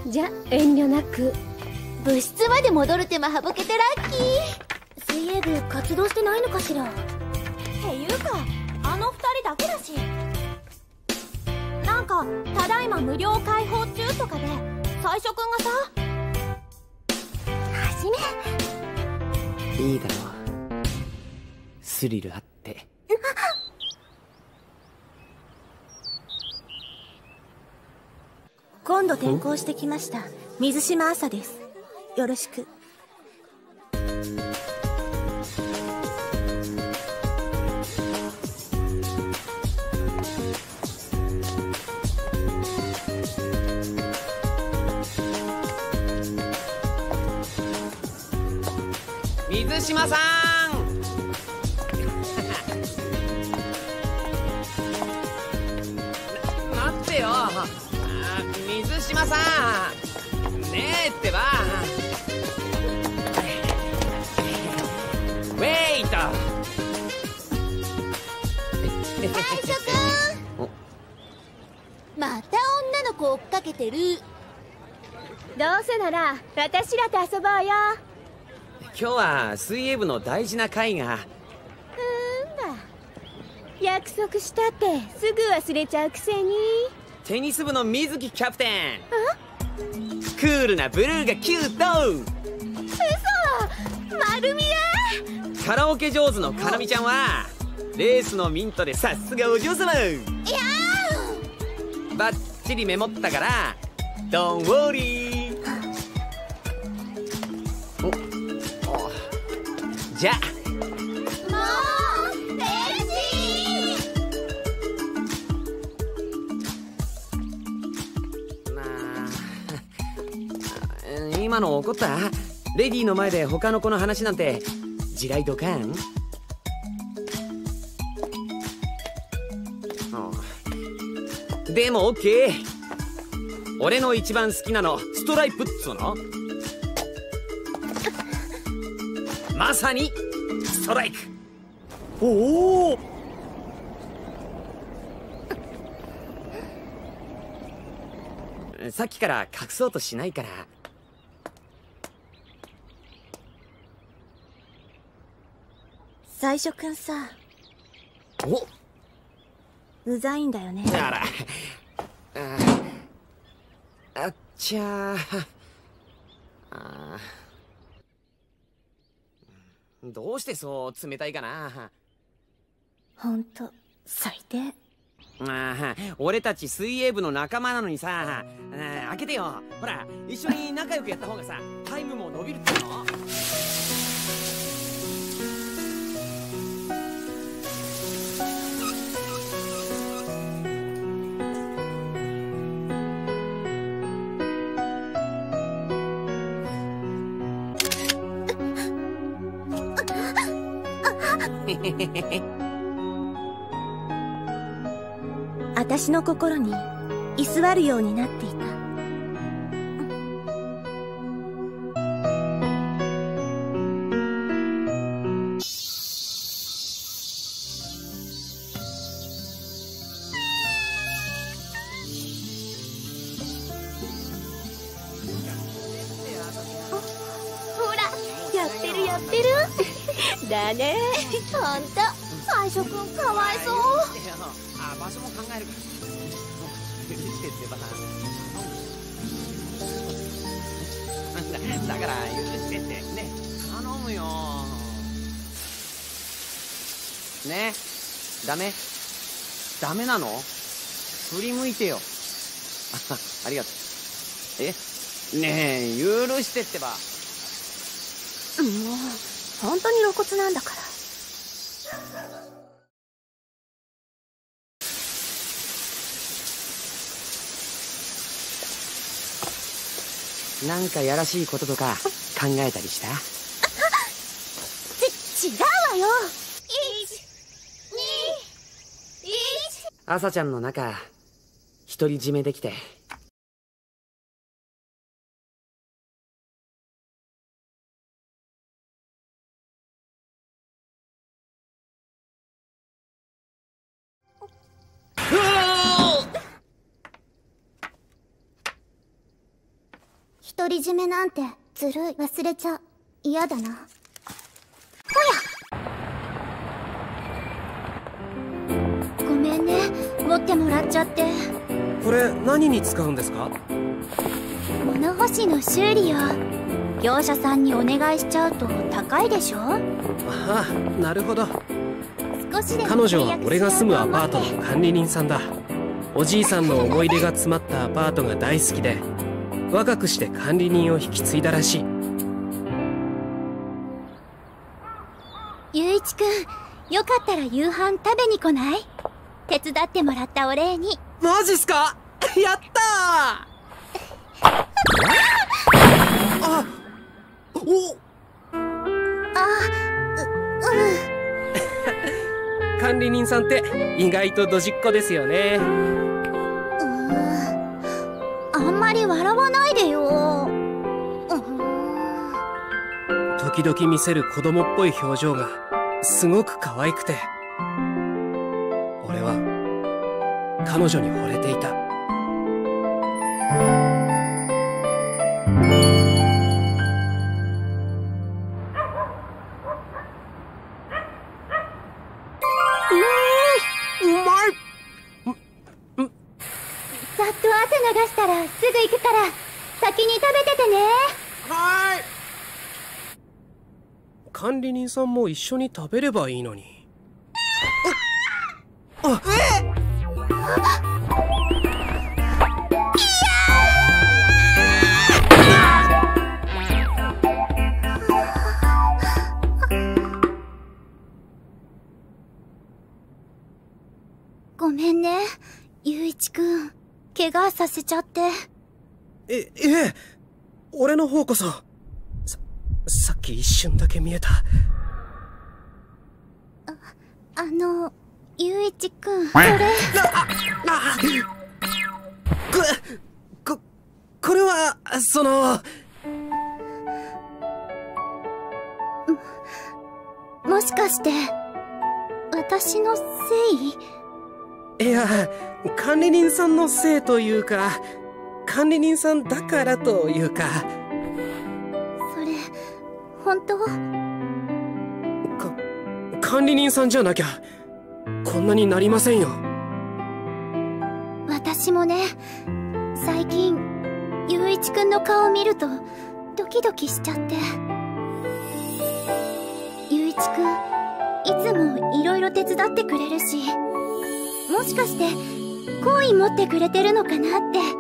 じゃ遠慮なく。 部室まで戻る手間省けてラッキー。 水泳部活動してないのかしら。 っていうかあの2人だけだし。なんかただいま無料開放中とかで最初くんがさ。はじめ。 いいだろう、スリルあって。 今度転校してきました水島朝です。よろしく。 水島さん待ってよ。水島さんねえってば。ウェイト。 最初くんまた女の子追っかけてる。 どうせなら私らと遊ぼうよ。 今日は水泳部の大事な会が。 だ約束したってすぐ忘れちゃうくせに。 テニス部の水木キャプテン。クールなブルーがキュート。 嘘、丸見え。 カラオケ上手のかなみちゃんはレースのミントでさすがお嬢様。いやーバッチリメモったからドンウォーリー。じゃあもうレジまあ今の怒った？レディーの前で他の子の話なんて地雷ドカン？でもオッケー。俺の一番好きなのストライプっつうの。まさにストライク。おおさっきから隠そうとしないから。 最初くんさ、 おうざいんだよね。 あらあっちゃー。どうしてそう冷たいかな。 ほんと最低。 俺たち水泳部の仲間なのにさ。開けてよ。ほら一緒に仲良くやった方がさタイムも伸びるっての。 私の心に居座るようになっていた。ほらやってるやってるだね。 ほんと最初くんかわいそう。 場所も考えるから。許してってば。だから許してってね、頼むよね。ダメなの？振り向いてよ。ありがとう。ねえ許してってば。 もう本当に露骨なんだから。 なんかやらしいこととか考えたりした？ 違うわよ。1、2、1。 朝ちゃんの中独り占めできて。 独り占めなんてずるい。忘れちゃ嫌だな。ほや。ごめんね、持ってもらっちゃって。 これ何に使うんですか？ 物干しの修理よ。業者さんにお願いしちゃうと高いでしょ。 ああ、なるほど。 少しでも彼女は俺が住むアパートの管理人さんだ。おじいさんの思い出が詰まったアパートが大好きで、若くして管理人を引き継いだらしい。 ゆういちくん、よかったら夕飯食べに来ない？手伝ってもらったお礼に。 マジっすか？やったーあ、お管理人さんって意外とドジっ子ですよね。 あんまり笑わないでよ。 時々見せる子供っぽい表情がすごく可愛くて、俺は彼女に惚れていた。 さっと汗流したらすぐ行くから先に食べててね。 はーい。管理人さんも一緒に食べればいいのに。 ごめんね、ゆういちくん。怪我させちゃって。 ええ、俺の方こそ。さっき一瞬だけ見えた。 ゆういちくん、これ。 これは、 もしかして、私のせい？ いや、管理人さんのせいというか、管理人さんだからというか。 それ、本当？ 管理人さんじゃなきゃ、こんなになりませんよ。 私もね、最近、ゆういちくんの顔を見ると、ドキドキしちゃって。ゆういちくん、いつもいろいろ手伝ってくれるし、もしかして好意持ってくれてるのかなって。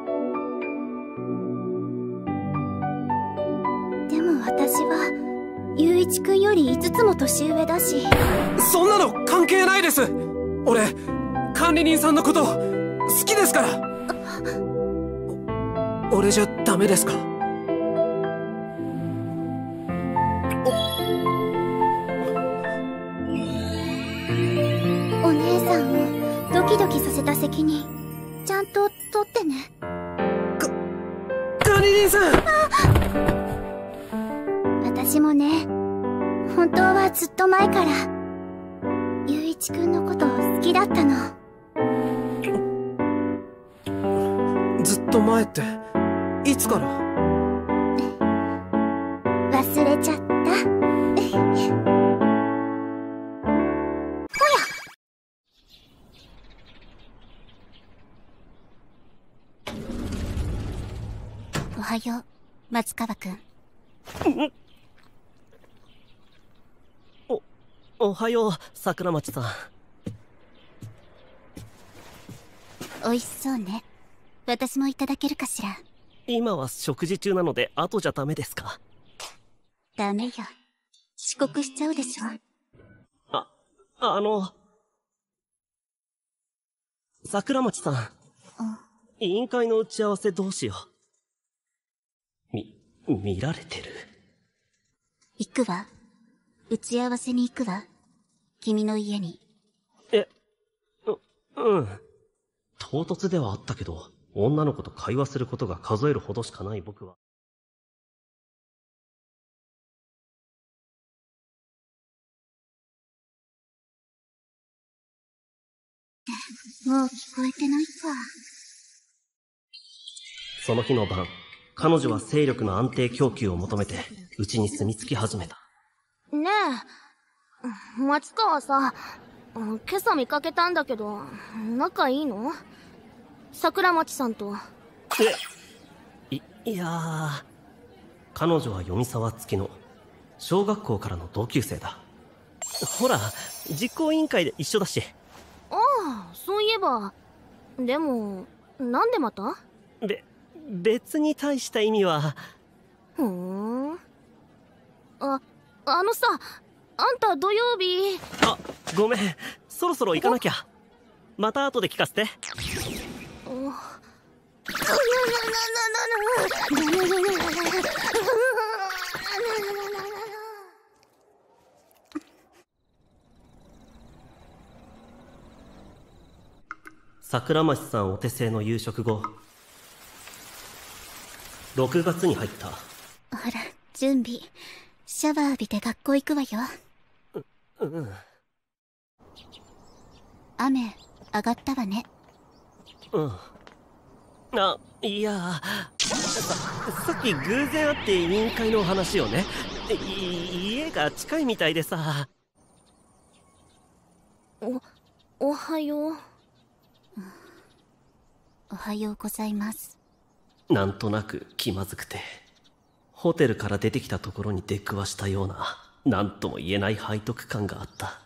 でも私はゆういちくんより5つも年上だし。 そんなの関係ないです。俺管理人さんのこと好きですから。俺じゃダメですか？ お姉さんをドキドキさせた責任ちゃんと取ってね。 管理人さん。 私もね、本当はずっと前からゆういちくんのこと好きだったの。 ずっと前っていつから？ 忘れちゃった。おはよう、松川くん。 おはよう、桜町さん。 おいしそうね。私もいただけるかしら。 今は食事中なので後じゃダメですか？ ダメよ。遅刻しちゃうでしょ。 桜町さん。委員会の打ち合わせどうしよう。見られてる？ 行くわ。打ち合わせに行くわ。君の家に。 うん。唐突ではあったけど、女の子と会話することが数えるほどしかない僕は。 もう聞こえてないか。 その日の晩、 彼女は勢力の安定供給を求めてうちに住み着き始めた。 ねえ、松川さ、今朝見かけたんだけど、仲いいの？桜町さんと。 いやー、彼女は読沢月の小学校からの同級生だ。ほら、実行委員会で一緒だし。 ああ、そういえば。でも、なんでまた？ 別に大した意味は。 ふーん。あのさ、あんた土曜日。 あ、ごめん、そろそろ行かなきゃ。また後で聞かせて。桜町さんお手製の夕食後、6月に入った。 ほら、準備。シャワー浴びて学校行くわよ。雨、上がったわね。 いや、さっき偶然会って委員会の話をね。家が近いみたいでさ。 おはよう。 おはようございます。 なんとなく気まずくて、ホテルから出てきたところに出くわしたような、なんとも言えない背徳感があった。